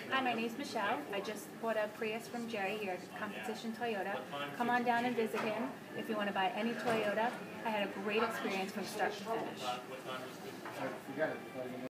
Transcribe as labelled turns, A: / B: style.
A: Hi, my name's Michelle. I just bought a Prius from Jerry here at Competition Toyota. Come on down and visit him if you want to buy any Toyota. I had a great experience from start to finish.